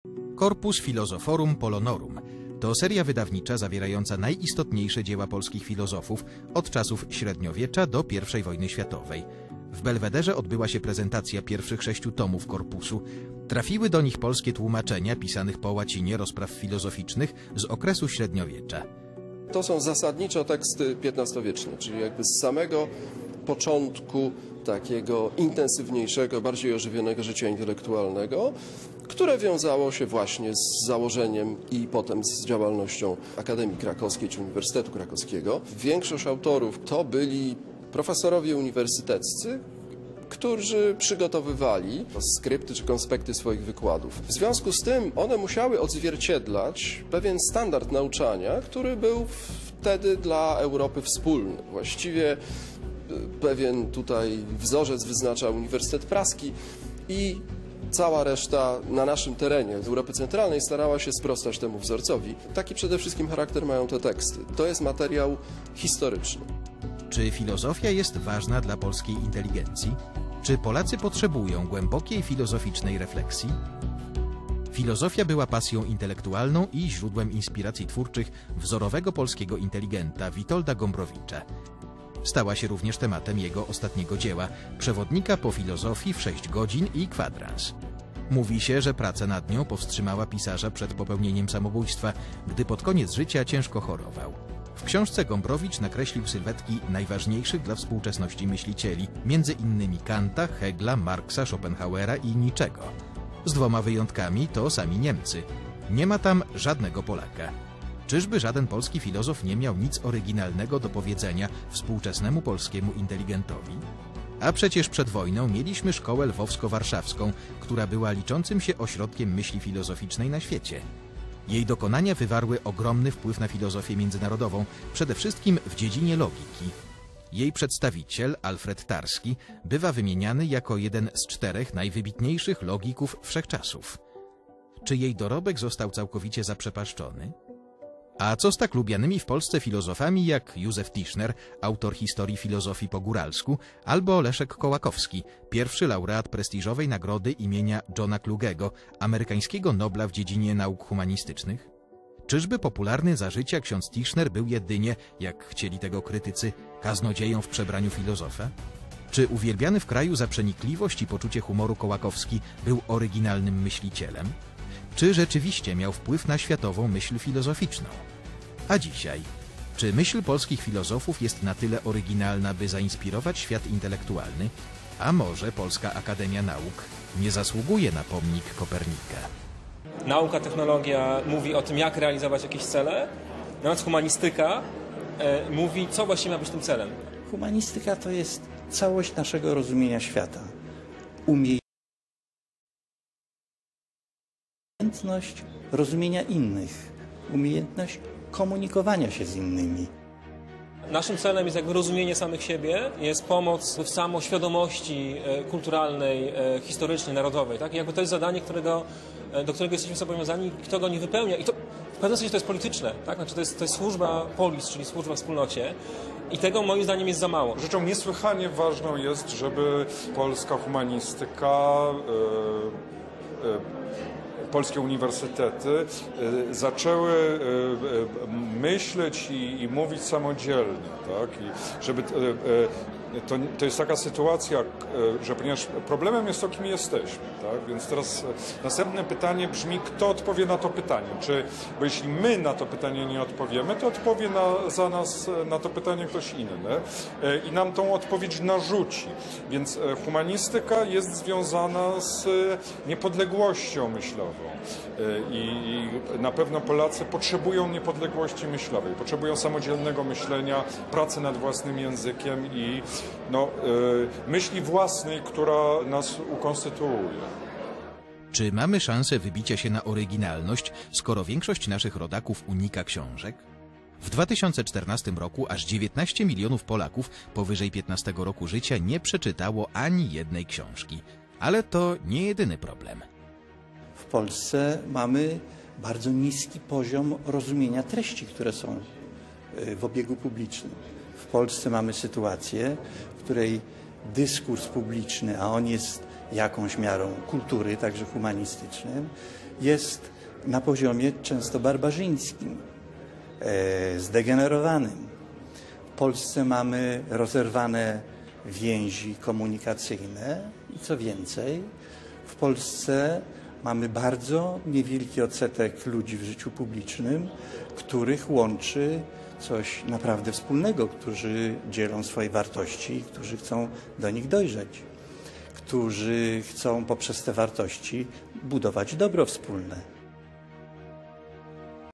Corpus Philosophorum Polonorum to seria wydawnicza zawierająca najistotniejsze dzieła polskich filozofów od czasów średniowiecza do I wojny światowej. W Belwederze odbyła się prezentacja pierwszych 6 tomów korpusu. Trafiły do nich polskie tłumaczenia pisanych po łacinie rozpraw filozoficznych z okresu średniowiecza. To są zasadniczo teksty XV-wieczne, czyli jakby z samego początku takiego intensywniejszego, bardziej ożywionego życia intelektualnego, które wiązało się właśnie z założeniem i potem z działalnością Akademii Krakowskiej czy Uniwersytetu Krakowskiego. Większość autorów to byli profesorowie uniwersyteccy, którzy przygotowywali skrypty czy konspekty swoich wykładów. W związku z tym one musiały odzwierciedlać pewien standard nauczania, który był wtedy dla Europy wspólny. Właściwie pewien tutaj wzorzec wyznacza Uniwersytet Praski i cała reszta na naszym terenie w Europy Centralnej starała się sprostać temu wzorcowi. Taki przede wszystkim charakter mają te teksty. To jest materiał historyczny. Czy filozofia jest ważna dla polskiej inteligencji? Czy Polacy potrzebują głębokiej filozoficznej refleksji? Filozofia była pasją intelektualną i źródłem inspiracji twórczych wzorowego polskiego inteligenta Witolda Gombrowicza. Stała się również tematem jego ostatniego dzieła, przewodnika po filozofii w 6 godzin i kwadrans. Mówi się, że praca nad nią powstrzymała pisarza przed popełnieniem samobójstwa, gdy pod koniec życia ciężko chorował. W książce Gombrowicz nakreślił sylwetki najważniejszych dla współczesności myślicieli, między innymi Kanta, Hegla, Marksa, Schopenhauera i Niczego. Z 2 wyjątkami to sami Niemcy. Nie ma tam żadnego Polaka. Czyżby żaden polski filozof nie miał nic oryginalnego do powiedzenia współczesnemu polskiemu inteligentowi? A przecież przed wojną mieliśmy szkołę lwowsko-warszawską, która była liczącym się ośrodkiem myśli filozoficznej na świecie. Jej dokonania wywarły ogromny wpływ na filozofię międzynarodową, przede wszystkim w dziedzinie logiki. Jej przedstawiciel, Alfred Tarski, bywa wymieniany jako jeden z 4 najwybitniejszych logików wszechczasów. Czy jej dorobek został całkowicie zaprzepaszczony? A co z tak lubianymi w Polsce filozofami jak Józef Tischner, autor historii filozofii po góralsku, albo Leszek Kołakowski, pierwszy laureat prestiżowej nagrody imienia Johna Klugego, amerykańskiego Nobla w dziedzinie nauk humanistycznych? Czyżby popularny za życia ksiądz Tischner był jedynie, jak chcieli tego krytycy, kaznodzieją w przebraniu filozofa? Czy uwielbiany w kraju za przenikliwość i poczucie humoru Kołakowski był oryginalnym myślicielem? Czy rzeczywiście miał wpływ na światową myśl filozoficzną? A dzisiaj, czy myśl polskich filozofów jest na tyle oryginalna, by zainspirować świat intelektualny? A może Polska Akademia Nauk nie zasługuje na pomnik Kopernika? Nauka, technologia mówi o tym, jak realizować jakieś cele, natomiast humanistyka mówi, co właściwie ma być tym celem. Humanistyka to jest całość naszego rozumienia świata. Umiejętność rozumienia innych, umiejętność komunikowania się z innymi. Naszym celem jest jakby rozumienie samych siebie, jest pomoc w samoświadomości kulturalnej, historycznej, narodowej. Tak? I jakby to jest zadanie, do którego jesteśmy zobowiązani, kto go nie wypełnia. I to w pewnym sensie to jest polityczne. Tak? Znaczy to jest służba polis, czyli służba wspólnocie. I tego moim zdaniem jest za mało. Rzeczą niesłychanie ważną jest, żeby polska humanistyka, polskie uniwersytety zaczęły myśleć i mówić samodzielnie, tak? I żeby to jest taka sytuacja, że ponieważ problemem jest to, kim jesteśmy, tak? Więc teraz następne pytanie brzmi, kto odpowie na to pytanie? Bo jeśli my na to pytanie nie odpowiemy, to odpowie za nas na to pytanie ktoś inny i nam tą odpowiedź narzuci. Więc humanistyka jest związana z niepodległością myślową. I na pewno Polacy potrzebują niepodległości myślowej, potrzebują samodzielnego myślenia, pracy nad własnym językiem i myśli własnej, która nas ukonstytuuje. Czy mamy szansę wybicia się na oryginalność, skoro większość naszych rodaków unika książek? W 2014 roku aż 19 milionów Polaków powyżej 15 roku życia nie przeczytało ani jednej książki. Ale to nie jedyny problem. W Polsce mamy bardzo niski poziom rozumienia treści, które są w obiegu publicznym. W Polsce mamy sytuację, w której dyskurs publiczny, a on jest jakąś miarą kultury, także humanistycznym, jest na poziomie często barbarzyńskim, zdegenerowanym. W Polsce mamy rozerwane więzi komunikacyjne i co więcej, w Polsce mamy bardzo niewielki odsetek ludzi w życiu publicznym, których łączy coś naprawdę wspólnego, którzy dzielą swoje wartości, którzy chcą do nich dojrzeć, którzy chcą poprzez te wartości budować dobro wspólne.